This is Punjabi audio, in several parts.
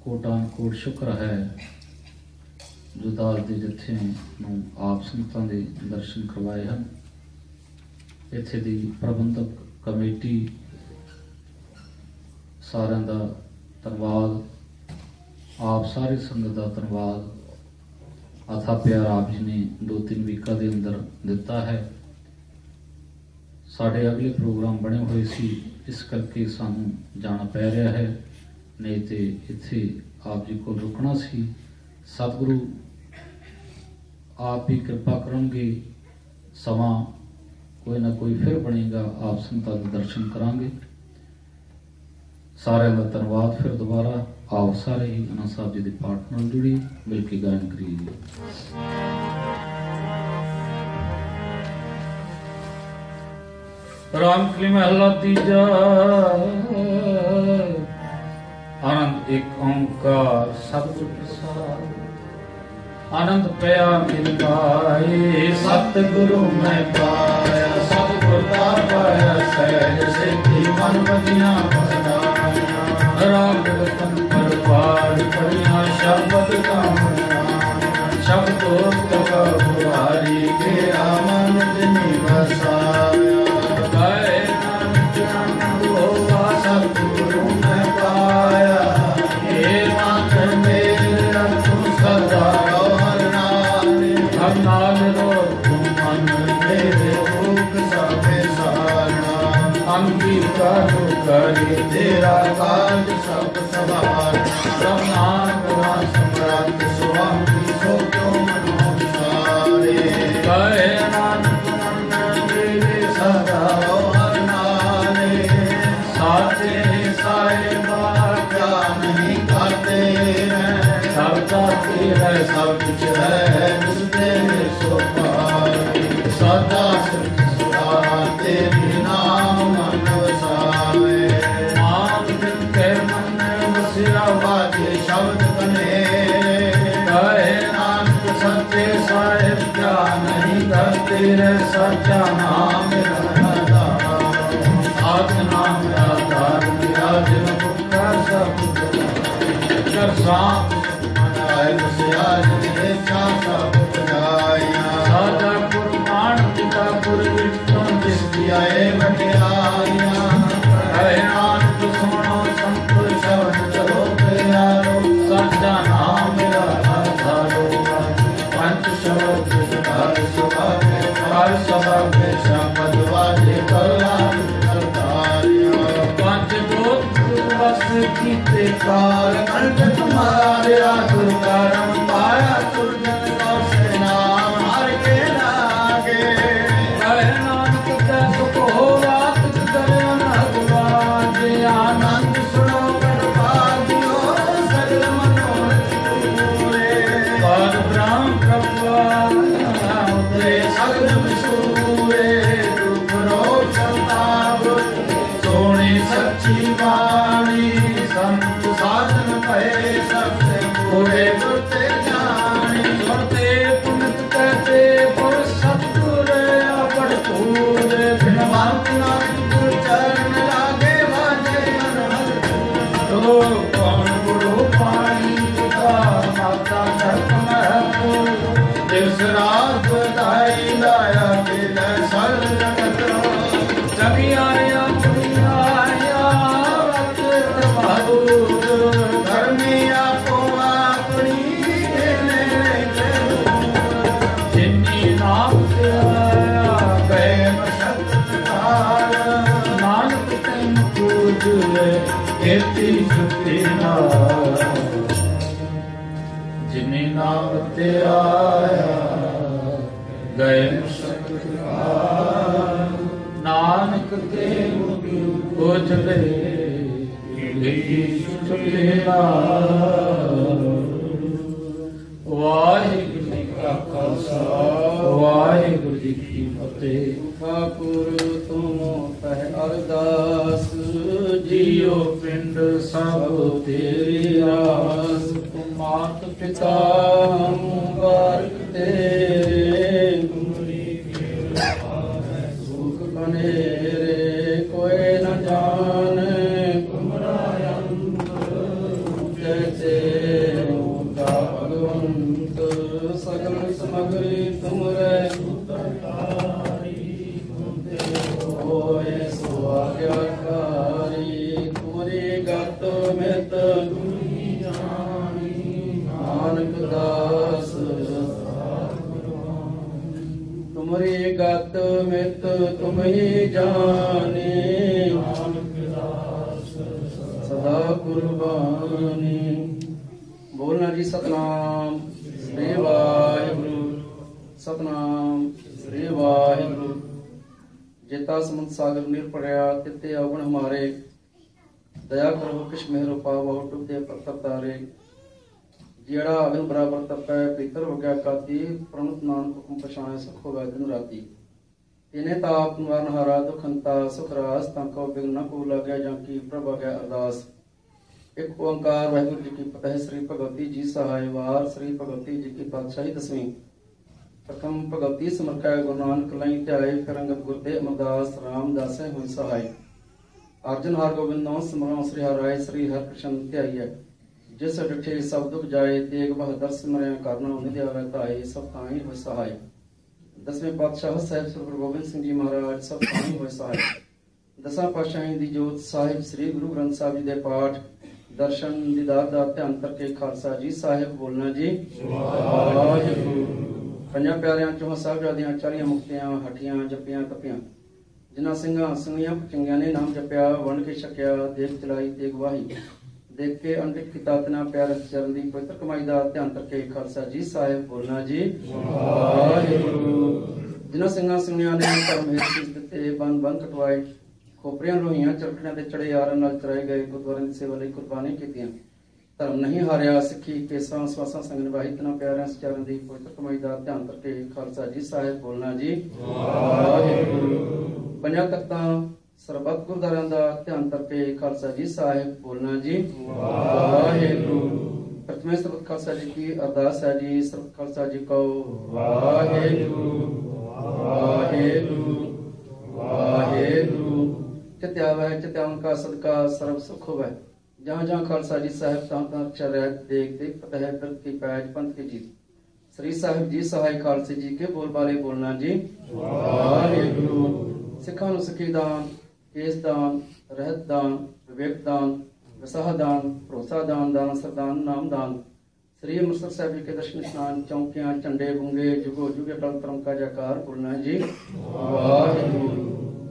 ਕੋਟਾਨ ਕੋਟ ਸ਼ੁਕਰ ਹੈ ਜੋ ਦਾਸ ਦੇ ਜੱਥੇ ਨੂੰ ਆਪ ਸੰਗਤਾਂ ਦੇ ਦਰਸ਼ਨ ਕਰਵਾਏ ਹਨ। ਇੱਥੇ ਦੀ ਪ੍ਰਬੰਧਕ ਕਮੇਟੀ ਸਾਰਿਆਂ ਦਾ ਧੰਨਵਾਦ, ਆਪ ਸਾਰੀ ਸੰਗਤ ਦਾ ਧੰਨਵਾਦ। ਅਥਾ ਪਿਆਰ ਆਪ ਜੀ ਨੇ 2-3 ਵੀਕਾਂ ਦੇ ਅੰਦਰ ਦਿੱਤਾ ਹੈ। ਸਾਡੇ ਅਗਲੇ ਪ੍ਰੋਗਰਾਮ ਬਣੇ ਹੋਏ ਸੀ, ਇਸ ਕਰਕੇ ਸਾਨੂੰ ਜਾਣਾ ਪੈ ਰਿਹਾ ਹੈ, ਨਹੀਂ ਤੇ ਇੱਥੇ ਆਪ ਜੀ ਕੋਲ ਰੁਕਣਾ ਸੀ। ਸਤਿਗੁਰੂ ਆਪ ਹੀ ਕਿਰਪਾ ਕਰਨਗੇ, ਸਮਾਂ ਕੋਈ ਨਾ ਕੋਈ ਫਿਰ ਬਣੇਗਾ, ਆਪ ਸੰਗਤਾਂ ਦੇ ਦਰਸ਼ਨ ਕਰਾਂਗੇ। ਸਾਰਿਆਂ ਦਾ ਧੰਨਵਾਦ। ਫਿਰ ਦੁਬਾਰਾ ਆਓ ਸਾਰੇ ਹੀ ਆਨੰਦ ਸਾਹਿਬ ਜੀ ਦੇ ਪਾਠ ਨਾਲ ਜੁੜੀ ਮਿਲ ਕੇ ਗਾਇਨ ਕਰੀਏ। ਰਾਮ ਕਲੀ ਮਹਲਾ ਤੀਜਾ। ਆਨੰਦ ਇੱਕ ਓੰਕਾਰ ਸਤਿਗੁਰ ਪ੍ਰਸਾਦ। ਆਨੰਦ ਪਿਆ ਮਿਲ ਪਾਏ ਸਤਿਗੁਰੂ ਮੈਂ ਪਾਇਆ, ਸਤਿਗੁਰ ਦਾ ਪਾਇਆ ਸਹਿਜ ਸਿੱਧੀ ਮਨ ਵਧੀਆਂ ਬਨਾਇਆ। ਰਾਮ ਰਤਨ ਪਰ ਪਾੜ ਪੜੀਆਂ ਸ਼ਬਦ ਕਾਮਣਾ, ਸ਼ਬਦੋ ਤਕਾ ਬੁਹਾਰੀ ਤੇਰਾ ਮਨ ਜਿਨੀ ਵਸਾਇਆ। ਗਾਏ ਨਾਨਕ ਆਨੰਦ ਹੋਆ ਸਤਿਗੁਰੂ ਮੈਂ ਪਾਇਆ, ਏ ਮਨ ਮੇਰਾ ਤੂੰ ਸਦਾ ਨਾਲ ਰੋ ਤੂੰ ਮਨ ਮੇਰੇ ਭੂਖ ਸਭੇ ਸਾਰਨਾ। ਅੰਗੀਕਾਰ ਕਰੇ ਤੇਰਾ ਕਾਜ ਸਭ ਸਵਾਰ, ਸਮਾਨ ਕਰਾ ਸਮਰੱਥ ਸੁਆਮੀ ਸੋ ਕਿਉ ਮਨੋ ਵਿਸਾਰੇ। ਕਹੇ ਨਾਨਕ ਮਨ ਮੇਰੇ ਸਦਾ ਹਰ ਨਾਲੇ, ਸਾਚੇ ਸਾਹਿਬਾ ਕਿਆ ਨਹੀਂ ਕਰਦੇ ਸਭ ਦਾ ਤੇਰਾ ਸਭ ਕੁਛ ਹੈ ਸੋ ਪਾਏ। ਸਦਾ ਸਿਰਜ ਸੁਰਾ ਤੇਰੇ ਨਾਮ ਮਨ ਵਸਾਏ। ਨਾਮ ਜਿਨ ਕੇ ਮਨ ਵਸਿਆ ਵਾਜੇ ਸ਼ਬਦ ਬਨੇ। ਕਹੇ ਨਾਨਕ ਸੱਚੇ ਸਾਹਿਬ ਕਿਆ ਨਹੀਂ ਕਰਤੇ ਰੇ ਸੱਚਾ ਨਾਮ ਰਹਾ। ਆਤ ਨਾਮ ਆਧਾਰ ਮੇਰਾ ਜਿਨ ਪੁਕਾਰ ਸਭ ਕਰ ਸਾਥ ਆਏ ਵਸਿਆ ਜਿਨੇ ਚਾ ਸਭ ਸਾਡਾ ਕੁਰਬਾਨ ਪਿਤਾ ਪੁਰ ਵਿਟੋਂ ਜਿਸ ਆਏ ਵਡਿਆਈਆਂ। ਹੈ ਨਾਨਕ ਸੁਣੋ ਸੰਤ ਸ਼ਬਦ ਕਰੋ ਪਿਆਰੋ, ਸਾਡਾ ਨਾਮ ਮੇਰਾ ਆਧਾਰੋ। ਪੰਜ ਸ਼ਬਦ ਘਰ ਸੁਭਾਵੇ ਘਰ ਸੁਭਾਵੇ ਸ਼ਬਦ ਵਾਜੇ ਕਲਾਨ ਕਰਤਾਰਿਆ। ਪੰਜ ਗੋਤ ਵਸ ਕੀਤੇ ਕਾਲ ਕੰਠ ਤੁਮਾਰਿਆ, ਦੁਰਕਰਮ ਪਾਇਆ ਤੁਰਜਨ ਜਿਨੇ ਨਾਮ ਤੇ ਆਇਆ ਗਏ ਨਾਨਕ ਤੇ ਉਜਲੇ ਲਿਖੀ ਸੁਤੇਰਾ। ਵਾਹਿਗੁਰੂ ਜੀ ਕਾ ਖਾਲਸਾ ਵਾਹਿਗੁਰੂ ਜੀ ਕੀ ਫਤਿਹ। ਠਾਕੁਰ ਤੁਮ ਪਹਿ ਅਰਦਾਸ, ਜੀਓ ਪਿੰਡ ਸਭ ਤੇਰੀ ਆਸ। ਮਾਤ ਪਿਤਾ ਮੁਬਾਰਕ ਤੇਰੇ, ਤੁਮਰੀ ਕਿਰਪਾ ਹੈ ਸੁਖ ਬਨੇਰੇ। ਕੋਈ ਨ ਜਾਣੇ ਤੁਮਰਾ ਅੰਤ, ਜੈਸੇ ਸਮਗਰੀ ਤੁਮਰੇ ਹੋਏ ਸੋ ਆਗਿਆਕਾਰੀ ਤੁਮਰੀ ਗਤ ਮਿਤ ਨਾਨਕ ਦਾਸ ਤੁਮਰੀ ਗਤ ਮਿਤ ਤੁਮ ਹੀ ਜਾਣੇ ਸਦਾ ਕੁਰਬਾਨੀ। ਬੋਲਣਾ ਜੀ ਸਤਨਾਮ ਸ੍ਰੀ ਵਾਹਿਗੁਰੂ ਸਤਨਾਮ ਸ੍ਰੀ ਵਾਹਿਗੁਰੂ। जेता समंत सागर निरपड़या तिते अवगुण हमारे दया करो किश मेहरो पावो डुबदे पत्थर तारे जेड़ा अगन बराबर तपै पीतर हो गया काती प्रणत नानक हुकुम पछाणे सुख होवे दिन राती तिने ताप निवारण हारा दुख हंता सुख रास तांको बिघ्न न को लाग्या जांकी प्रभु आज्ञा अरदास। एक ओंकार वाहिगुरू जी की फतेह। श्री भगवती जी सहाय वार श्री भगवती जी की पातशाही दसवीं। प्रथम भगवती समर्काय गुरु नानक लई ध्याय फिर अंगद गुरदे अमरदास रामदास हुई सहाय। अर्जुन हर गोबिंद नौ सिमरो श्री हर राय श्री हर कृष्ण ध्याय जिस डिठे सब दुख जाए तेग बहादुर सिमरया करना निधि आवे ताए सब ताई हुई सहाय। दसवें पातशाह साहिब श्री गुरु गोबिंद सिंह जी महाराज सब ताई हुई सहाय। दसां पातशाही दी जोत साहिब श्री गुरु ग्रंथ साहिब जी दे पाठ दर्शन दीदार दा ध्यान करके खालसा जी साहिब बोलना जी वाहिगुरू। ਪੰਜਾਂ ਪਿਆਰਿਆਂ ਚੋਂ ਸਾਹਿਬਜ਼ਾਦਿਆਂ 40 ਮੁਕਤਿਆਂ ਹੱਟੀਆਂ ਜੱਪੀਆਂ ਤਪੀਆਂ ਜਿਨ੍ਹਾਂ ਸਿੰਘਾਂ ਸਿੰਘੀਆਂ ਚੰਗਿਆਂ ਨੇ ਨਾਮ ਜਪਿਆ ਵੰਡ ਕੇ ਛਕਿਆ ਦੇਖ ਚਲਾਈ ਤੇਗ ਵਾਹੀ ਦੇਖ ਕੇ ਅੰਡਿਤ ਕੀਤਾ ਤਨਾ ਪਿਆਰ ਚਰਨ ਦੀ ਪਵਿੱਤਰ ਕਮਾਈ ਦਾ ਧਿਆਨ ਕਰਕੇ ਖਾਲਸਾ ਜੀ ਸਾਹਿਬ ਬੋਲਣਾ ਜੀ ਵਾਹਿਗੁਰੂ। ਜਿਨ੍ਹਾਂ ਸਿੰਘਾਂ ਸਿੰਘੀਆਂ ਨੇ ਧਰਮ ਹੇਠ ਸੀਸ ਦਿੱਤੇ ਬੰਦ ਕਟਵਾਏ ਖੋਪਰੀਆਂ ਲੋਹੀਆਂ ਚਰਖੜਿਆਂ ਤੇ ਚੜੇ ਯਾਰਾਂ ਨਾਲ ਚਰਾਏ ਗਏ ਗੁਰਦੁਆਰਿਆਂ ਦੀ ਸੇਵਾ ਲਈ ਕੁਰਬਾਨੀ ਕੀਤੀਆਂ ਧਰਮ ਨਹੀਂ ਹਾਰਿਆ ਸਿੱਖੀ ਕੇਸਾਂ ਸਵਾਸਾਂ ਸੰਗ ਨਿਭਾਈ ਤਨਾ ਪਿਆਰਿਆਂ ਸਚਾਰਨ ਦੀ ਪਵਿੱਤਰ ਕਮਾਈ ਦਾ ਧਿਆਨ ਕਰਕੇ ਖਾਲਸਾ ਜੀ ਸਾਹਿਬ ਬੋਲਣਾ ਜੀ ਵਾਹਿਗੁਰੂ। ਪੰਜਾਂ ਤਖਤਾਂ ਸਰਬੱਤ ਗੁਰਦੁਆਰਿਆਂ ਦਾ ਧਿਆਨ ਕਰਕੇ ਖਾਲਸਾ ਜੀ ਸਾਹਿਬ ਬੋਲਣਾ ਜੀ ਵਾਹਿਗੁਰੂ। ਪ੍ਰਥਮੇ ਸਰਬੱਤ ਖਾਲਸਾ ਜੀ ਕੀ ਅਰਦਾਸ ਹੈ ਜੀ ਸਰਬੱਤ ਖਾਲਸਾ ਜੀ ਕੋ ਵਾਹਿਗੁਰੂ ਵਾਹਿਗੁਰੂ ਵਾਹਿਗੁਰੂ। ਚਿਤਿਆਵੈ ਚਿਤਿਆਵਨ ਕਾ ਸਦਕਾ ਸਰਬ ਸੁਖ ਹੋਵੇ जहाँ जहाँ खालसा जी साहिब तहाँ तहाँ अक्षर है देख देख फतेह व्रत की पैज पंथ की जीत। श्री साहिब जी सहाय खालसे जी के बोल बाले बोलना जी वाहिगुरू। सिखां नूं सिखी दान केस दान रहत दान विवेक दान विसाह दान भरोसा दान दान सरदान नाम दान। श्री अमृतसर साहिब जी के दर्शन स्नान चौकियां झंडे गुंगे जुगो जुगे टल तरम का जयकार बोलना जी वाहिगुरू।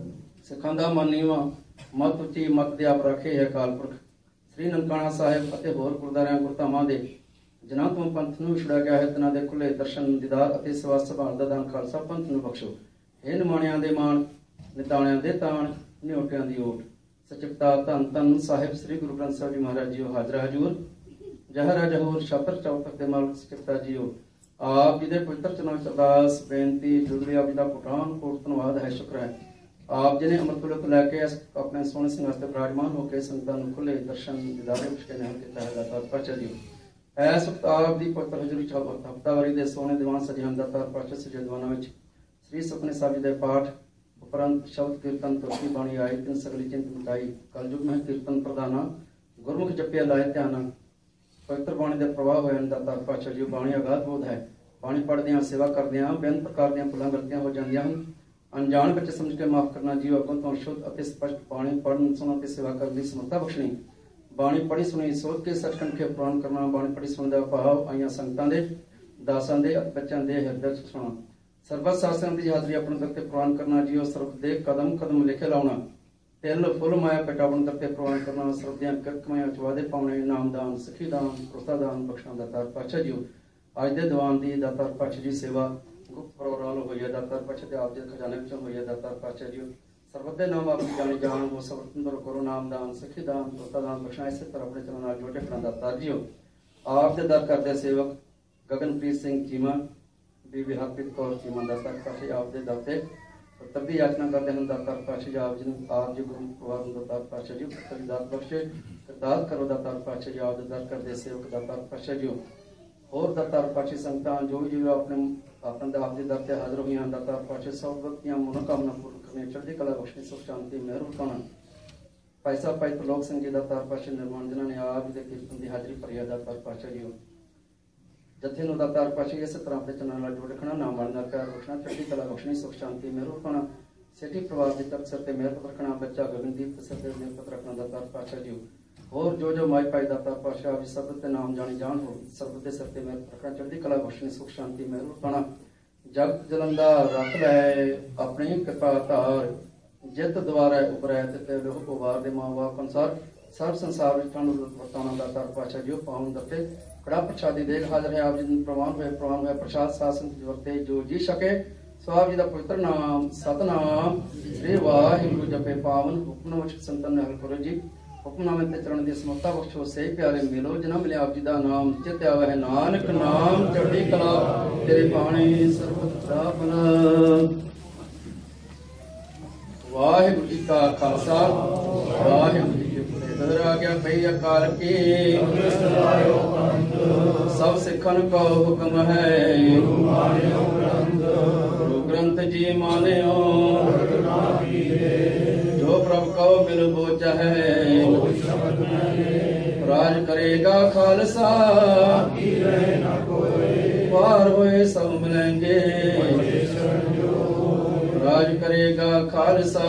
सिखां दा मन नीवां मत उची मत दे आप रखे है अकाल पुरख। श्री ननकाना साहिब ਅਤੇ ਹੋਰ ਗੁਰਦੁਆਰਿਆਂ ਗੁਰਧਾਮਾਂ ਦੇ ਜਿਨ੍ਹਾਂ ਤੋਂ ਪੰਥ ਨੂੰ ਵਿਛੜਿਆ ਗਿਆ ਹੈ ਤਿਨਾਂ ਦੇ ਖੁੱਲੇ ਦਰਸ਼ਨ ਦੀਦਾਰ ਅਤੇ ਸੇਵਾ ਸੰਭਾਲ ਦਾ ਦਾਨ ਖਾਲਸਾ ਪੰਥ ਨੂੰ ਬਖਸ਼ੋ। ਇਹ ਨਿਮਾਣਿਆਂ ਦੇ ਮਾਣ ਨਿਤਾਣਿਆਂ ਦੇ ਤਾਣ ਨਿਉਟਿਆਂ ਦੀ ਓਟ ਸਚਿਪਤਾ ਧੰਨ ਧੰਨ ਸਾਹਿਬ ਸ੍ਰੀ ਗੁਰੂ ਗ੍ਰੰਥ ਸਾਹਿਬ ਜੀ ਮਹਾਰਾਜ ਜੀਓ ਹਾਜ਼ਰ ਹਜ਼ੂਰ ਜਹਰਾ ਜਹੂਰ ਛਤਰ ਚੌਤਕ ਦੇ ਮਾਲਕ ਸਚਿਪਤਾ ਜੀਓ ਆਪ ਜੀ ਦੇ ਪਵਿੱਤਰ ਚਰਨਾਂ ਵਿੱਚ ਅਰਦਾਸ ਬੇਨਤੀ ਜੁਗਲੀ ਆਪ ਜੀ ਦਾ ਪੁਰਾਨ ਕੋਟ ਧੰਨਵਾਦ ਹੈ ਸ਼ੁਕਰ ਹੈ। आप जिन्हें अमृत को लैके अपने सोने सिंहासन पर विराजमान होकर संतान खुले दर्शन दीदारे बख्श के नाम के तहत पाचा जी ऐस वक्त आप दी पवित्र हजूरी हफ्तावारी दे सोने दीवान सजे दातार पाचा सजे दीवाना विच श्री सुखने साहब जी दे पाठ उपरंत शब्द कीर्तन तुलसी बाणी आए तीन सगली चिंत मिटाई कलयुग में कीर्तन प्रदाना गुरमुख जपिया लाए ध्याना पवित्र बाणी दे प्रवाह होए दातार पाचा जी बाणी अगाध बोध है बाणी पढ़दियां सेवा करदियां बेन प्रकार दी भुलां गलतियां हो जांदियां हन अनजान बच्चे समझ के माफ करना जीव अगों तो शुद्ध अति स्पष्ट बाणी पढ़न सुनन ते सेवा करने की समर्था बख्शनी बाणी पढ़ी सुनी सोच के सचखंड के पुराण करना बाणी पढ़ी सुनने दा भाव आईयां संगतां दे दासां दे बच्चां दे हिरदे च सुना सरबत शास्त्रां दी हाजरी अपने दर पुराण करना जीव सर्व दे कदम कदम लिखे लाउणा तिल फुल माया पटावन दर पुराण करना सर्व दियां किरकमायां च वादे पाउणे नाम दान सिखी दान प्रोत्साह दान बख्शण दा तार पातशाह जीव अज दे दीवान दी दातार पातशाह जी सेवा गुप्त प्रोग्राम हुई है दातार पातशाह दे आप दे खजाने विचों हुई है दातार पातशाह जी सर्वत दे नाम आपकी जानी जान वो सर्वतंत्र करो नाम दान सिखी दान प्रोत्साह दान बख्शण इस तरह अपने चरण नाल जोड़े करना दातार जी आप दे दर करदे सेवक गगनप्रीत सिंह चीमा बीबी हरप्रीत कौर चीमा दातार पातशाह आप दे दर ते तब्बी याचना करते हैं दातार पातशाह जी आप जी गुरु परिवार दातार पातशाह जी पुत्र दात बख्शे दात करो दातार पातशाह जी आप दे दर करदे सेवक दातार पातशाह जी और दातार पातशाह संगतां जो भी अपने आप दे दर ते हाजिर हुई दातार पातशाह सब व्यक्तियां मनोकामना पूर्ण करने चढ़ती कला बख्शनी सुख शांति मेहर उठाना पैसा पाई लोक सिंह जी दातार पातशाह निर्माण जिन्होंने आप जी के कीर्तन की हाजिरी भरी है दातार पातशाह जी ਜਥੇ ਨੂੰ ਦਾਤਾਰ ਪਾਸ਼ਾ ਇਸੇ ਤਰ੍ਹਾਂ ਆਪਣੇ ਚੰਨਾਂ ਨਾਲ ਜੋੜ ਰੱਖਣਾ, ਨਾਮ ਬਣਨਾ, ਪਿਆਰ ਰੱਖਣਾ, ਚੜ੍ਹਦੀ ਕਲਾ ਬਖਸ਼ਣੀ, ਸੁਖ ਸ਼ਾਂਤੀ ਮਿਹਰ ਰੱਖਣਾ, ਸੇਠੀ ਪਰਿਵਾਰ ਦੀ ਤਰਫ ਸਿਰ ਤੇ ਮਿਹਰ ਰੱਖਣਾ, ਬੱਚਾ ਗਗਨਦੀਪ ਤੇ ਸਿਰ ਤੇ ਮਿਹਰ ਰੱਖਣਾ ਦਾਤਾਰ ਪਾਸ਼ਾ ਜੀ। ਹੋਰ ਜੋ ਮਾਈ ਪਾਈ ਦਾਤਾਰ ਪਾਸ਼ਾ ਵੀ ਸਬਦ ਤੇ ਨਾਮ ਜਾਣੀ ਜਾਣ ਹੋ, ਸਬਦ ਦੇ ਸਿਰ ਤੇ ਮਿਹਰ ਰੱਖਣਾ, ਚੜ੍ਹਦੀ ਕਲਾ ਬਖਸ਼ਣੀ, ਸੁਖ ਸ਼ਾਂਤੀ ਮਿਹਰ ਰੱਖਣਾ। ਜਗਤ ਜਲੰਦਾ ਰੱਖ ਲੈ ਆਪਣੀ ਕਿਰਪਾ ਧਾਰ, ਜਿੱਤ ਦੁਆਰਾ ਉਪਰੈ ਤੇ ਲੋਕ ਉਵਾਰ ਦੇ ਮਾਂ ਬਾਪ ਅਨੁਸਾਰ ਸਰਬ ਸੰਸਾਰ ਵਿੱਚ ਤੁਹਾਨੂੰ ਵਰਤਾਉਣਾ ਦਾਤਾਰ ਪਾਸ਼ਾ ਜੀ। ਪਾਉਣ ਦਿੱਤੇ ਕੜਾ ਪ੍ਰਸ਼ਾਦੀ ਦੇਖ ਹਾਜ਼ਰ ਹੈ ਆਪ ਜੀ ਨੂੰ ਪ੍ਰਵਾਨ ਹੋਇਆ ਪ੍ਰਸ਼ਾਦ ਸਾਸਨ ਵਰਤੇ ਜੋ ਜੀ ਸਕੇ। ਸੋ ਆਪ ਜੀ ਦਾ ਪਵਿੱਤਰ ਨਾਮ ਸਤਨਾਮ ਸ੍ਰੀ ਵਾਹਿਗੁਰੂ ਜਪੇ ਪਾਵਨ ਹੁਕਮ ਵਿੱਚ ਸੰਤਨ ਨਾਲ ਕਰੋ ਜੀ। ਹੁਕਮਨਾਮੇ ਤੇ ਚਰਨ ਦੀ ਸਮਰੱਥਾ ਬਖਸ਼ੋ ਸੇ ਪਿਆਰੇ ਮਿਲੋ ਜਿਨ੍ਹਾਂ ਮਿਲਿਆ ਆਪ ਜੀ ਦਾ ਨਾਮ ਚਿਤ ਆਵੇ ਹੈ ਨਾਨਕ ਨਾਮ ਚੜ੍ਹਦੀ ਕਲਾ ਤੇਰੇ ਬਾਣੀ ਸਰਬਤ ਦਾ ਭਲਾ। ਵਾਹਿਗੁਰੂ ਜੀ ਕਾ ਖਾਲਸਾ ਵਾਹਿਗੁਰੂ ਜੀ ਕੀ ਫਤਿਹ। ਨਜ਼ਰ ਆ ਗਿਆ ਪਈ ਅਕਾਲ ਕੀ ਸਭ ਸਿੱਖਨ ਕੋ ਹੁਕਮ ਹੈ, ਗੁਰੂ ਗ੍ਰੰਥ ਜੀ ਮਾਨਿਓ ਜੋ ਪ੍ਰਭ ਕਉ ਬਿਨ ਬੋਝ ਹੈ। ਰਾਜ ਕਰੇਗਾ ਖਾਲਸਾ ਪਾਰ ਹੋਏ ਸਭ ਮਿਲੇਂਗੇ, ਰਾਜ ਕਰੇਗਾ ਖਾਲਸਾ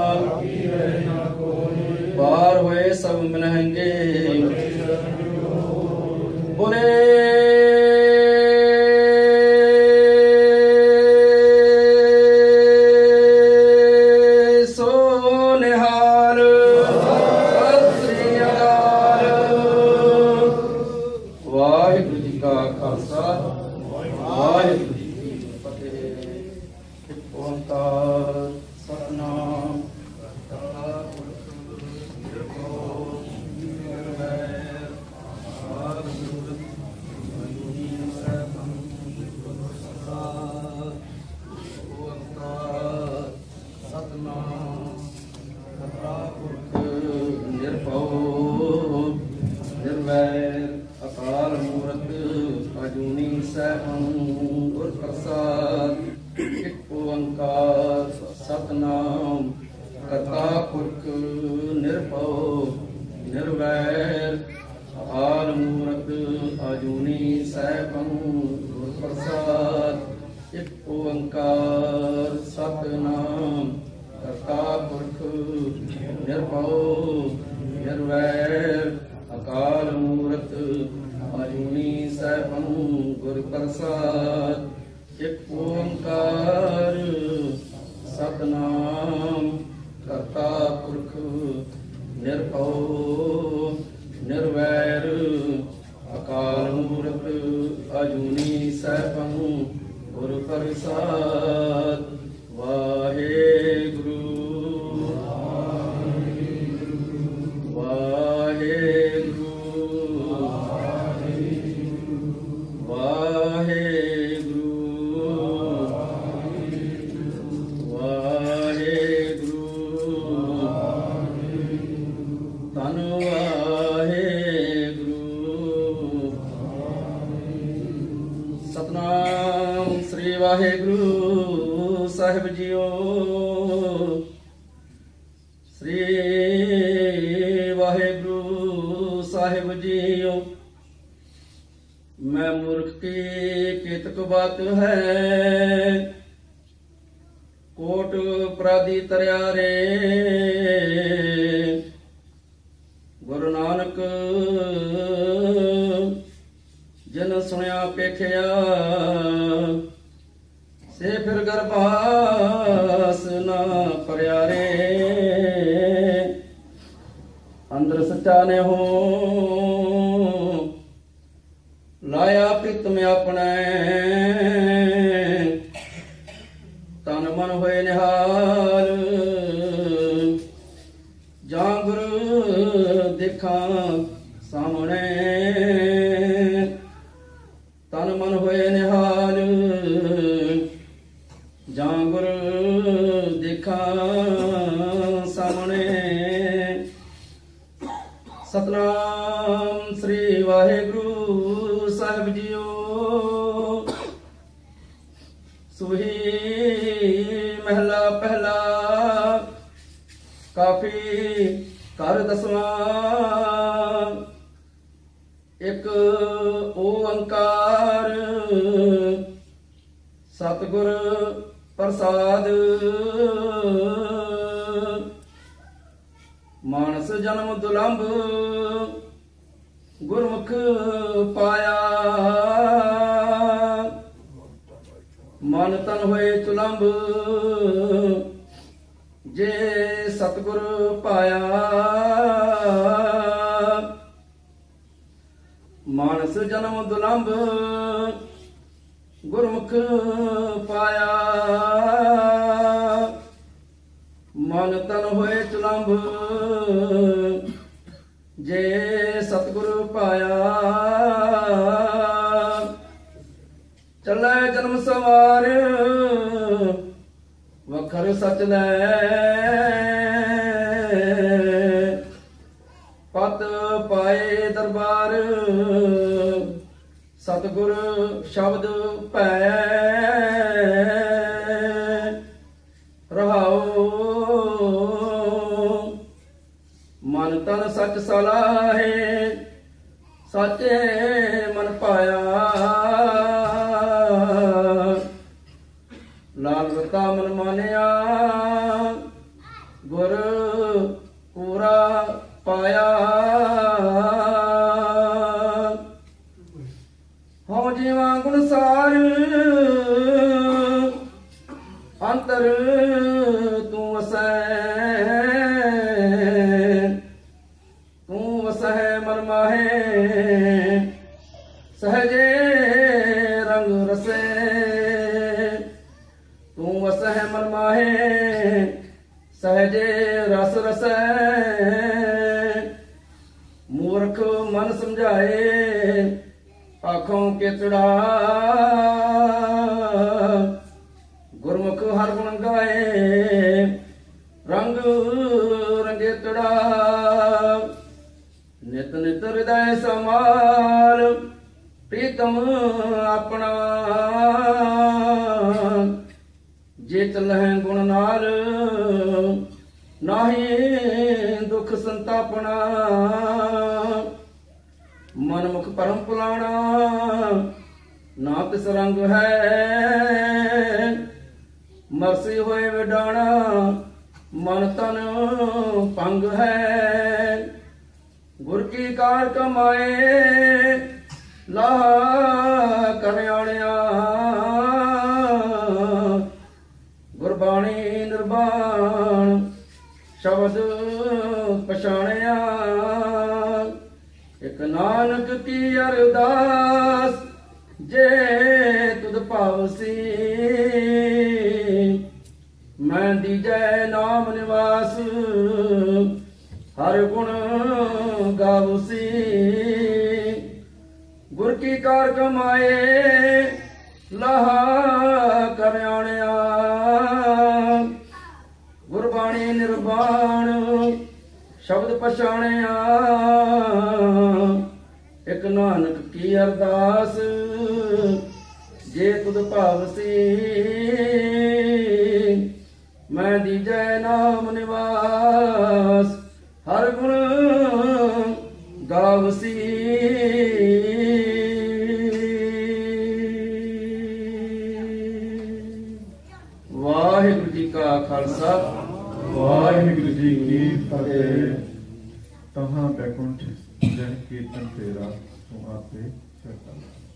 ਪਾਰ ਹੋਏ ਸਭ ਮਿਲੇਂਗੇ। ਬੋਲੇ ਇੱਕ ਓੰਕਾਰ ਸਤਿਗੁਰ ਪ੍ਰਸਾਦ। ਮਾਨਸ ਜਨਮ ਦੁਲੰਭ ਗੁਰਮੁਖ ਪਾਇਆ। ਮਨ ਤਨ ਹੋਏ ਚੁਲੰਭ ਜੇ ਸਤਿਗੁਰ ਪਾਇਆ। ਮਾਨਸ ਜਨਮ ਦੁਲੰਭ ਗੁਰਮੁਖ ਪਾਇਆ। ਮਨ ਤਨ ਹੋਏ ਚੁਲੰਭ ਜੇ ਸਤਿਗੁਰ ਪਾਇਆ। ਚੱਲੇ ਜਨਮ ਸਵਾਰ ਵਖਰ ਸਚ ਲੈ। ਪਤ ਪਾਏ ਦਰਬਾਰ ਸਤਿਗੁਰ ਸ਼ਬਦ ਭੈ। ਰਹਾਉ ਮਨ ਤਨ ਸਚ ਸਲਾਹੇ ਸਾਚੇ ਮਨ ਪਾਇਆ। ਲਾਲ ਰਤਾ ਮਨ ਮਾਨਿਆ ਗੁਰ ਪੂਰਾ ਪਾਇਆ। ਹਉ ਜੀਵਾ ਗੁਣਸਾਰ ਅੰਤਰ ਤੂੰ ਵਸੈ। ਤੂੰ ਵਸੈ ਮਨ ਮਾਹੇ ਸਹਜੇ ਰੰਗ ਰਸੇ। ਤੂੰ ਵਸੈ ਮਨ ਮਾਹੇ ਸਹਜੇ ਰਸ ਰਸੈ। ਮੂਰਖ ਮਨ ਸਮਝਾਏ ਆਖੋਂ ਕਿਚੜਾ। ਗੁਰਮੁਖ ਹਰ ਗੁਣ ਗਾਏ ਰੰਗ ਰੰਗੇ ਤੜਾ। ਨਿਤ ਨਿਤ ਹਿਰਦੈ ਸਮਾਲ ਪ੍ਰੀਤਮ ਆਪਣਾ। ਜੇ ਚਲਹਿ ਗੁਣ ਨਾਲ ਨਾਹੀ ਦੁਖ ਸੰਤਾਪਣਾ। ਮਨ ਮੁਖ ਪਰਮ ਪੁਲਾਣਾ ਨਾ ਤਿਸ ਰੰਗ ਹੈ। ਮਰਸੀ ਹੋਏ ਵਿਡਾਣਾ ਮਨ ਤਨ ਭੰਗ ਹੈ। ਗੁਰ ਕੀ ਕਾਰ ਕਮਾਏ ਲਾਹ ਕਰਿਆਣਿਆ। ਗੁਰਬਾਣੀ ਨਿਰਵਾਣ ਸ਼ਬਦ ਪਛਾਣਿਆ। ਇਕ ਨਾਨਕ ਕੀ ਅਰਦਾਸ ਜੇ ਤੁਧ ਭਾਵਸੀ। ਮੈਂ ਦੀਜੈ ਨਾਮ ਨਿਵਾਸ ਹਰ ਗੁਣ ਗਾਵਸੀ। ਗੁਰ ਕੀ ਕਾਰ ਕਮਾਏ ਲਾਹਾ ਕਰਿਆਣਿਆ। ਗੁਰਬਾਣੀ ਨਿਰਵਾਣ ਸ਼ਬਦ ਪਛਾਣਿਆ। ਇਕ ਨਾਨਕ ਕੀ ਅਰਦਾਸ ਜੇ ਤੁਧ ਭਾਵਸੀ। ਮੈਂ ਦੀਜੈ ਨਾਮ ਨਿਵਾਸ ਹਰ ਗੁਣ ਗਾਵਸੀ। ਵਾਹਿਗੁਰੂ ਜੀ ਕਾ ਖਾਲਸਾ ਵਾਹਿਗੁਰੂ ਜੀ ਕੀ ਫਤਿਹ। ਤਹਾਂ ਬੈਕੁੰਠ ਜਨ ਕੀਰਤਨ ਤੇਰਾ ਤੂੰ ਆਪੇ ਕਰਤਾ।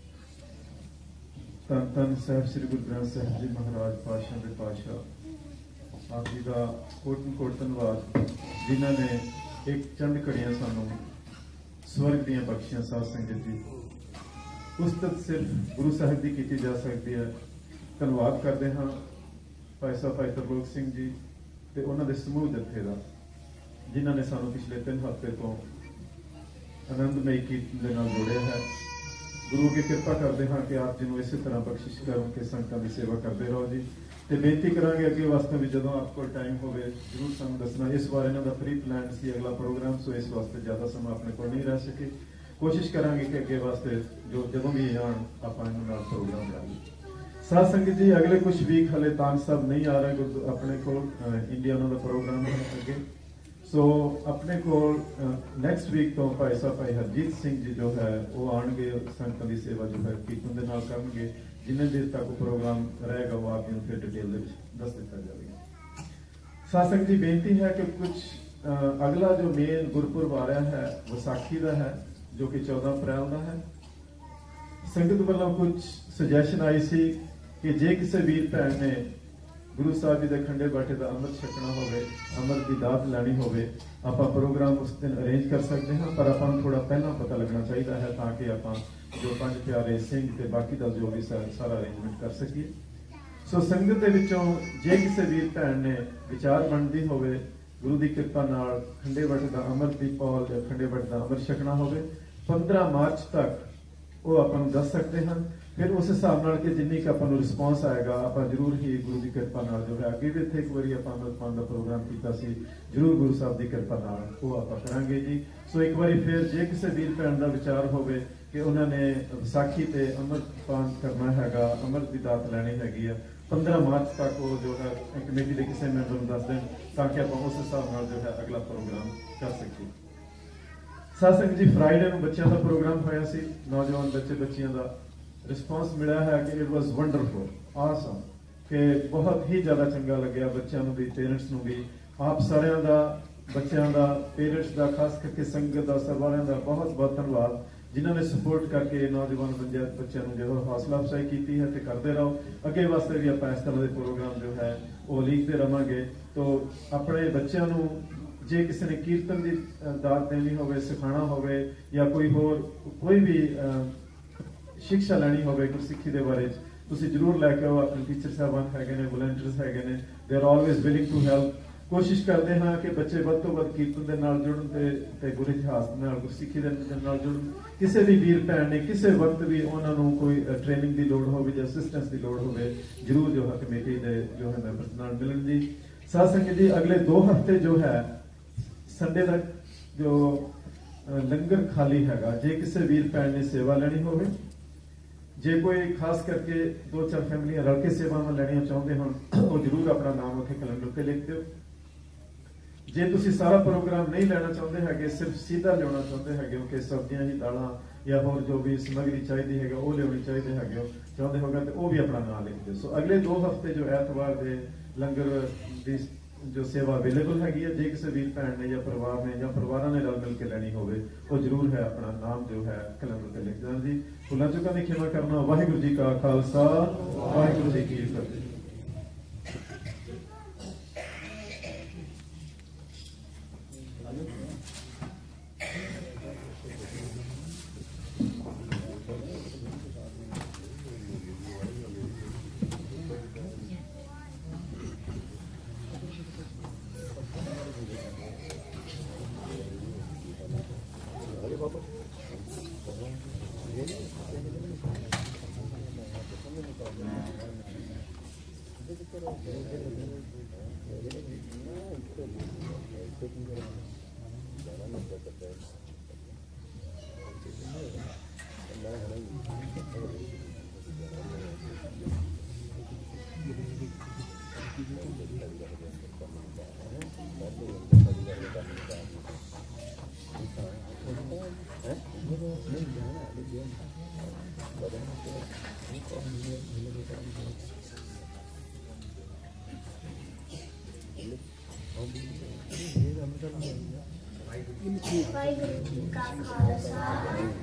ਧੰਨ ਧੰਨ ਸਾਹਿਬ ਸ੍ਰੀ ਗੁਰੂ ਗ੍ਰੰਥ ਸਾਹਿਬ ਜੀ ਮਹਾਰਾਜ ਪਾਤਸ਼ਾਹ ਦੇ ਪਾਤਸ਼ਾਹ ਆਪ ਜੀ ਦਾ ਕੋਟਨ ਕੋਟ ਧੰਨਵਾਦ, ਜਿਨ੍ਹਾਂ ਨੇ ਇੱਕ ਚੰਦ ਘੜੀਆਂ ਸਾਨੂੰ ਸਵਰਗ ਦੀਆਂ ਬਖਸ਼ੀਆਂ। ਸਾਧ ਸੰਗਤ ਜੀ, ਉਸਤਤ ਸਿਰਫ ਗੁਰੂ ਸਾਹਿਬ ਦੀ ਕੀਤੀ ਜਾ ਸਕਦੀ ਹੈ। ਧੰਨਵਾਦ ਕਰਦੇ ਹਾਂ ਭਾਈ ਸਾਹਿਬ ਭਾਈ ਤਰਲੋਕ ਸਿੰਘ ਜੀ ਤੇ ਉਹਨਾਂ ਦੇ ਸਮੂਹ ਜਥੇ ਦਾ, ਜਿਨ੍ਹਾਂ ਨੇ ਸਾਨੂੰ ਪਿਛਲੇ 3 ਹਫ਼ਤੇ ਤੋਂ ਆਨੰਦਮਈ ਕੀਰਤਨ ਦੇ ਨਾਲ ਜੋੜਿਆ ਹੈ। ਗੁਰੂ ਅੱਗੇ ਕਿਰਪਾ ਕਰਦੇ ਹਾਂ ਕਿ ਆਪ ਜੀ ਨੂੰ ਇਸੇ ਤਰ੍ਹਾਂ ਬਖਸ਼ਿਸ਼ ਕਰਨ ਕੇ ਸੰਗਤਾਂ ਦੀ ਸੇਵਾ ਕਰਦੇ ਰਹੋ ਜੀ। ਤੇ ਬੇਨਤੀ ਕਰਾਂਗੇ ਅੱਗੇ ਵਾਸਤੇ ਵੀ ਜਦੋਂ ਆਪ ਕੋਲ ਟਾਈਮ ਹੋਵੇ ਜ਼ਰੂਰ ਸਾਨੂੰ ਦੱਸਣਾ। ਇਸ ਵਾਰ ਇਹਨਾਂ ਦਾ ਪ੍ਰੀ ਪਲਾਨ ਸੀ ਅਗਲਾ ਪ੍ਰੋਗਰਾਮ, ਸੋ ਇਸ ਵਾਸਤੇ ਜ਼ਿਆਦਾ ਸਮਾਂ ਆਪਣੇ ਕੋਲ ਨਹੀਂ ਰਹਿ ਸਕੇ। ਕੋਸ਼ਿਸ਼ ਕਰਾਂਗੇ ਕਿ ਅੱਗੇ ਵਾਸਤੇ ਜੋ ਜਦੋਂ ਵੀ ਆਉਣ ਆਪਾਂ ਇਹਨਾਂ ਨਾਲ ਪ੍ਰੋਗਰਾਮ ਕਰਾਂਗੇ। ਸਾਧ ਸੰਗਤ ਜੀ, ਅਗਲੇ ਕੁਝ ਵੀਕ ਹਲੇ ਤਾਂਗ ਸਾਹਿਬ ਨਹੀਂ ਆ ਰਹੇ ਆਪਣੇ ਕੋਲ, ਇੰਡੀਆ ਉਹਨਾਂ ਦਾ ਪ੍ਰੋਗਰਾਮ ਹੈ ਅੱਗੇ। ਸੋ ਆਪਣੇ ਕੋਲ ਨੈਕਸਟ ਵੀਕ ਤੋਂ ਭਾਈ ਸਾਹਿਬ ਭਾਈ ਹਰਜੀਤ ਸਿੰਘ ਜੀ ਜੋ ਹੈ ਉਹ ਆਣਗੇ, ਸੰਗਤਾਂ ਦੀ ਸੇਵਾ ਜੋ ਹੈ ਕੀਰਤਨ ਦੇ ਨਾਲ ਕਰਨਗੇ। ਜਿੰਨੇ ਦੇਰ ਤੱਕ ਉਹ ਪ੍ਰੋਗਰਾਮ ਰਹੇਗਾ ਉਹ ਆਪ ਜੀ ਨੂੰ ਫਿਰ ਡਿਟੇਲ ਦੇ ਵਿੱਚ ਦੱਸ ਦਿੱਤਾ ਜਾਵੇਗਾ। ਸਾਧ ਜੀ ਬੇਨਤੀ ਹੈ ਕਿ ਕੁਝ ਅਗਲਾ ਜੋ ਮੇਨ ਗੁਰਪੁਰਬ ਆ ਰਿਹਾ ਹੈ ਵਿਸਾਖੀ ਦਾ ਹੈ, ਜੋ ਕਿ 14 ਅਪ੍ਰੈਲ ਦਾ ਹੈ। ਸੰਗਤ ਵੱਲੋਂ ਕੁਝ ਸੁਜੈਸ਼ਨ ਆਈ ਸੀ ਕਿ ਜੇ ਕਿਸੇ ਵੀਰ ਭੈਣ ਨੇ ਗੁਰੂ ਸਾਹਿਬ ਜੀ ਦੇ ਖੰਡੇ ਬਾਟੇ ਦਾ ਅੰਮ੍ਰਿਤ ਛਕਣਾ ਹੋਵੇ, ਅੰਮ੍ਰਿਤ ਦੀ ਦਾਤ ਲੈਣੀ ਹੋਵੇ, ਆਪਾਂ ਪ੍ਰੋਗਰਾਮ ਉਸ ਦਿਨ ਅਰੇਂਜ ਕਰ ਸਕਦੇ ਹਾਂ, ਪਰ ਆਪਾਂ ਨੂੰ ਥੋੜਾ ਪਹਿਲਾਂ ਪਤਾ ਲੱਗਣਾ ਚਾਹੀਦਾ ਹੈ ਤਾਂ ਕਿ ਆਪਾਂ ਜੋ ਪੰਜ ਪਿਆਰੇ ਸਿੰਘ ਤੇ ਬਾਕੀ ਦਾ ਜੋ ਵੀ ਸਾਰਾ ਅਰੇਂਜਮੈਂਟ ਕਰ ਸਕੀਏ। ਸੋ ਸੰਗਤ ਦੇ ਵਿੱਚੋਂ ਜੇ ਕਿਸੇ ਵੀਰ ਭੈਣ ਨੇ ਵਿਚਾਰ ਬਣਦੀ ਹੋਵੇ ਗੁਰੂ ਦੀ ਕਿਰਪਾ ਨਾਲ ਖੰਡੇ ਬਾਟੇ ਦਾ ਅੰਮ੍ਰਿਤ ਦੀ ਪੌਲ ਜਾਂ ਖੰਡੇ ਬਾਟੇ ਦਾ ਅੰਮ੍ਰਿਤ ਛਕਣਾ ਹੋਵੇ, 15 ਮਾਰਚ ਤੱਕ ਉਹ ਆਪਾਂ ਨੂੰ ਦੱਸ ਸਕਦੇ ਹਨ। ਫਿਰ ਉਸ ਹਿਸਾਬ ਨਾਲ ਕਿ ਜਿੰਨੀ ਕੁ ਆਪਾਂ ਨੂੰ ਰਿਸਪੌਂਸ ਆਏਗਾ ਆਪਾਂ ਜ਼ਰੂਰ ਹੀ ਗੁਰੂ ਦੀ ਕਿਰਪਾ ਨਾਲ ਜੋ ਹੈ, ਅੱਗੇ ਵੀ ਇੱਥੇ ਇੱਕ ਵਾਰੀ ਆਪਾਂ ਅੰਮ੍ਰਿਤ ਪਾਣ ਦਾ ਪ੍ਰੋਗਰਾਮ ਕੀਤਾ ਸੀ, ਜ਼ਰੂਰ ਗੁਰੂ ਸਾਹਿਬ ਦੀ ਕਿਰਪਾ ਨਾਲ ਉਹ ਆਪਾਂ ਕਰਾਂਗੇ ਜੀ। ਸੋ ਇੱਕ ਵਾਰੀ ਫਿਰ ਜੇ ਕਿਸੇ ਵੀਰ ਭੈਣ ਦਾ ਵਿਚਾਰ ਹੋਵੇ ਕਿ ਉਹਨਾਂ ਨੇ ਵਿਸਾਖੀ ਤੇ ਅੰਮ੍ਰਿਤ ਪਾਨ ਕਰਨਾ ਹੈਗਾ, ਅੰਮ੍ਰਿਤ ਦੀ ਦਾਤ ਲੈਣੀ ਹੈਗੀ ਆ, 15 ਮਾਰਚ ਤੱਕ ਉਹ ਜੋ ਹੈ ਕਮੇਟੀ ਦੇ ਕਿਸੇ ਮੈਂਬਰ ਨੂੰ ਦੱਸ ਦੇਣ ਤਾਂ ਕਿ ਆਪਾਂ ਉਸ ਹਿਸਾਬ ਨਾਲ ਜੋ ਹੈ ਅਗਲਾ ਪ੍ਰੋਗਰਾਮ ਕਰ ਸਕੀਏ। ਸਾਧ ਸੰਗਤ ਜੀ ਫਰਾਈਡੇ ਨੂੰ ਬੱਚਿਆਂ ਦਾ ਪ੍ਰੋਗਰਾਮ ਹੋਇਆ ਸੀ, ਨੌਜਵਾਨ ਬੱਚਿਆਂ ਦਾ ਰਿਸਪੌਂਸ ਮਿਲਿਆ ਹੈ ਕਿ ਇਟ ਵਾਸ ਵੰਡਰਫੁਲ, ਆਸਮ, ਕਿ ਬਹੁਤ ਹੀ ਜ਼ਿਆਦਾ ਚੰਗਾ ਲੱਗਿਆ ਬੱਚਿਆਂ ਨੂੰ ਵੀ, ਪੇਰੈਂਟਸ ਨੂੰ ਵੀ। ਆਪ ਸਾਰਿਆਂ ਦਾ, ਬੱਚਿਆਂ ਦਾ, ਪੇਰੈਂਟਸ ਦਾ, ਖਾਸ ਕਰਕੇ ਸੰਗਤ ਦਾ, ਸਾਰਿਆਂ ਦਾ ਬਹੁਤ ਬਹੁਤ ਧੰਨਵਾਦ ਜਿਨ੍ਹਾਂ ਨੇ ਸਪੋਰਟ ਕਰਕੇ ਨੌਜਵਾਨ ਬੱਚਿਆਂ ਨੂੰ ਜੋ ਹੌਸਲਾ ਅਫਜ਼ਾਈ ਕੀਤੀ ਹੈ ਤੇ ਕਰਦੇ ਰਹੋ। ਅੱਗੇ ਵਾਸਤੇ ਵੀ ਆਪਾਂ ਇਸ ਤਰ੍ਹਾਂ ਦੇ ਪ੍ਰੋਗਰਾਮ ਜੋ ਹੈ ਉਹ ਲਿਖਦੇ ਰਵਾਂਗੇ। ਤੋ ਆਪਣੇ ਬੱਚਿਆਂ ਨੂੰ ਜੇ ਕਿਸੇ ਨੇ ਕੀਰਤਨ ਦੀ ਦਾਤ ਦੇਣੀ ਹੋਵੇ, ਸਿਖਾਉਣਾ ਹੋਵੇ ਜਾਂ ਕੋਈ ਵੀ ਸਿੱਖਿਆ ਲੈਣੀ ਹੋਵੇ ਗੁਰਸਿੱਖੀ ਦੇ ਬਾਰੇ, ਤੁਸੀਂ ਜ਼ਰੂਰ ਲੈ ਕੇ ਆਓ। ਆਪਣੇ ਟੀਚਰ ਸਾਹਿਬਾਨ ਹੈਗੇ ਨੇ, ਵਲੰਟੀਅਰਸ ਹੈਗੇ ਨੇ, they are always willing to help. ਕੋਸ਼ਿਸ਼ ਕਰਦੇ ਹਾਂ ਕਿ ਬੱਚੇ ਵੱਧ ਤੋਂ ਵੱਧ ਕੀਰਤਨ ਦੇ ਨਾਲ ਜੁੜਨ ਤੇ ਗੁਰੂ ਇਤਿਹਾਸ ਦੇ ਨਾਲ, ਗੁਰਸਿੱਖੀ ਦੇ ਨਾਲ ਜੁੜਨ। ਕਿਸੇ ਵੀ ਵੀਰ ਭੈਣ ਨੇ ਕਿਸੇ ਵਕਤ ਵੀ ਉਹਨਾਂ ਨੂੰ ਕੋਈ ਟ੍ਰੇਨਿੰਗ ਦੀ ਲੋੜ ਹੋਵੇ ਜਾਂ ਅਸਿਸਟੈਂਸ ਦੀ ਲੋੜ ਹੋਵੇ, ਜ਼ਰੂਰ ਜੋ ਹੈ ਕਮੇਟੀ ਦੇ ਜੋ ਹੈ ਮੈਂਬਰਸ ਨਾਲ ਮਿਲਣ ਜੀ। ਸਾਧ ਸੰਗਤ ਜੀ ਅਗਲੇ 2 ਹਫ਼ਤੇ ਜੋ ਹੈ ਸੰਡੇ ਦਾ ਜੋ ਲੰਗਰ ਖਾਲੀ ਹੈਗਾ, ਜੇ ਕਿਸੇ ਵੀਰ ਭੈਣ ਨੇ ਸੇਵਾ ਲੈਣੀ ਹੋਵੇ, ਜੇ ਕੋਈ ਖਾਸ ਕਰਕੇ 2-4 ਫੈਮਲੀਆਂ ਰਲ ਕੇ ਸੇਵਾਵਾਂ ਲੈਣੀਆਂ ਚਾਹੁੰਦੇ ਹੋਣ, ਉਹ ਜ਼ਰੂਰ ਆਪਣਾ ਨਾਮ ਉੱਥੇ ਕੈਲੰਡਰ ਤੇ ਲਿਖ ਦਿਓ। ਜੇ ਤੁਸੀਂ ਸਾਰਾ ਪ੍ਰੋਗਰਾਮ ਨਹੀਂ ਲੈਣਾ ਚਾਹੁੰਦੇ ਹੈਗੇ, ਸਿਰਫ ਸਿੱਧਾ ਲਿਆਉਣਾ ਚਾਹੁੰਦੇ ਹੈਗੇ ਹੋ ਕਿ ਸਬਜ਼ੀਆਂ ਹੀ, ਦਾਲਾਂ ਜਾਂ ਹੋਰ ਜੋ ਵੀ ਸਮੱਗਰੀ ਚਾਹੀਦੀ ਹੈਗਾ ਉਹ ਲਿਆਉਣੀ ਚਾਹੀਦੇ ਹੈਗੇ ਹੋ ਚਾਹੁੰਦੇ ਹੋਗਾ ਤੇ ਉਹ ਵੀ ਆਪਣਾ ਨਾਮ ਲਿਖ ਦਿਓ। ਸੋ ਅਗਲੇ 2 ਹਫ਼ਤੇ ਜੋ ਐਤਵਾਰ ਦੇ ਲੰਗਰ ਦੀ ਜੋ ਸੇਵਾ ਅਵੇਲੇਬਲ ਹੈਗੀ ਹੈ, ਜੇ ਕਿਸੇ ਵੀਰ ਭੈਣ ਨੇ ਜਾਂ ਪਰਿਵਾਰ ਨੇ ਜਾਂ ਪਰਿਵਾਰਾਂ ਨੇ ਰਲ ਮਿਲ ਕੇ ਲੈਣੀ ਹੋਵੇ, ਉਹ ਜ਼ਰੂਰ ਹੈ ਆਪਣਾ ਨਾਮ ਜੋ ਹੈ ਕੈਲੰਡਰ ਤੇ ਲਿਖ ਦੇਣਾ ਜੀ। ਭੁੱਲਾਂ ਚੁੱਕਾਂ ਦੀ ਖਿਮਾ ਕਰਨਾ। ਵਾਹਿਗੁਰੂ ਜੀ ਕਾ ਖਾਲਸਾ, ਵਾਹਿਗੁਰੂ ਜੀ ਕੀ ਫਤਿਹ। ਵਾਹਿਗੁਰੂ ਜੀ ਕਾ ਖਾਲਸਾ